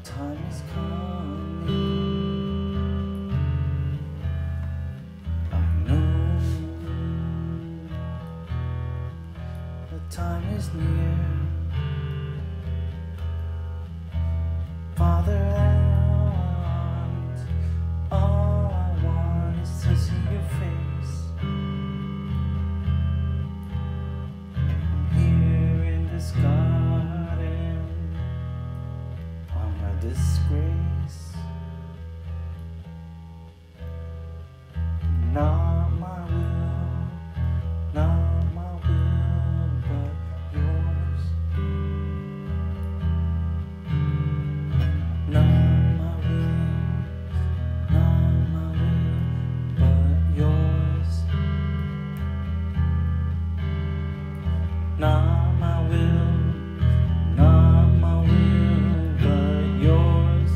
time is coming. I know the time is near. Father, all I want is to see your face. Here in this garden, I'm a disgrace. Not my will, not my will, but yours. Not my will, not my will, but yours. Not my will, not my will, but yours.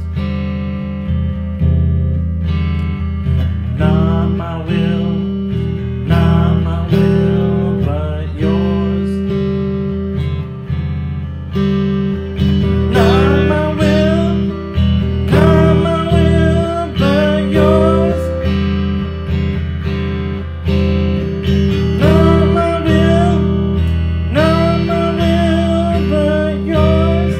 Not my will, not my will, but yours. Not my will, not my will, but yours. Not my will, not my will, but yours.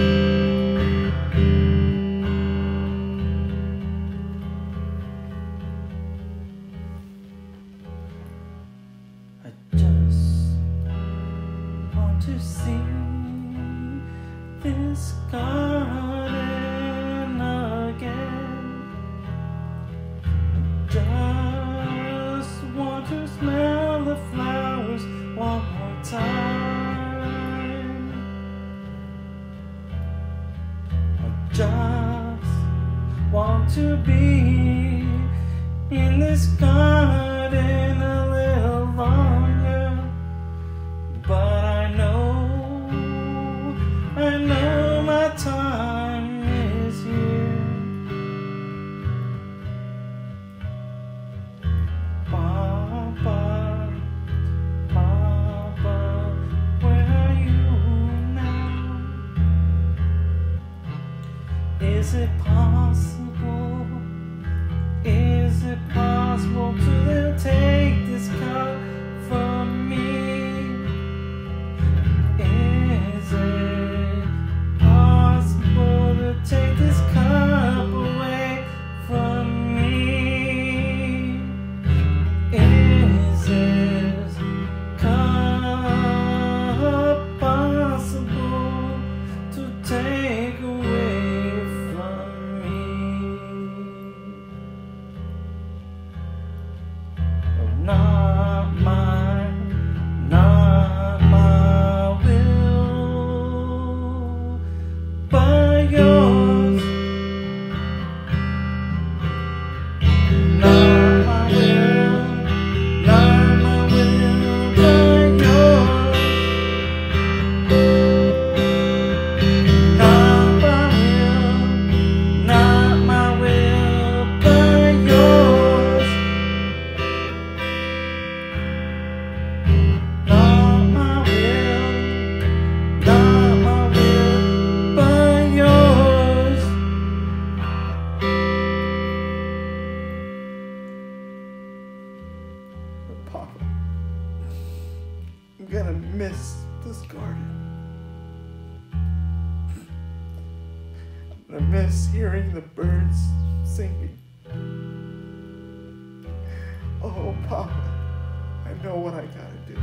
I just want to see this garden again. Just want to smell the flowers one more time. I just want to be in this garden a little longer. But I know my time is here. Papa, Papa, where are you now? Is it possible? Is it possible to take this cup from me? Is it possible to take this cup away from me? Is this cup possible to take away from me? Oh, not my will, but yours. Not my will, not my will, but yours. Not my will, not my will, but yours. Not my will, not my will, but yours. But Papa, I'm gonna miss this garden. I'm gonna miss hearing the birds singing. Oh, Papa, I know what I gotta do.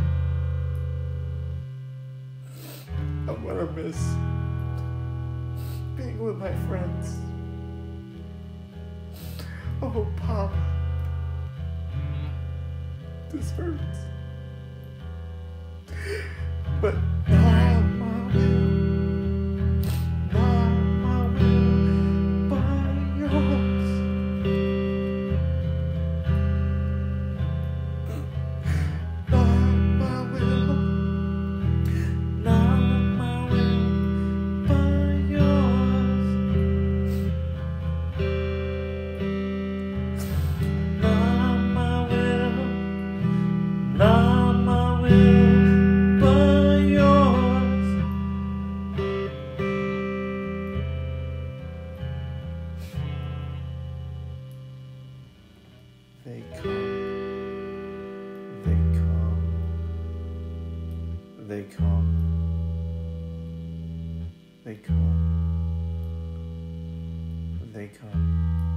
I'm gonna miss being with my friends. Oh, Papa, this hurts. But not my will, not my will, but yours. Not my will, not my will, but yours. Not my will, not my will, but yours. They come. They come. They come. They come. They come.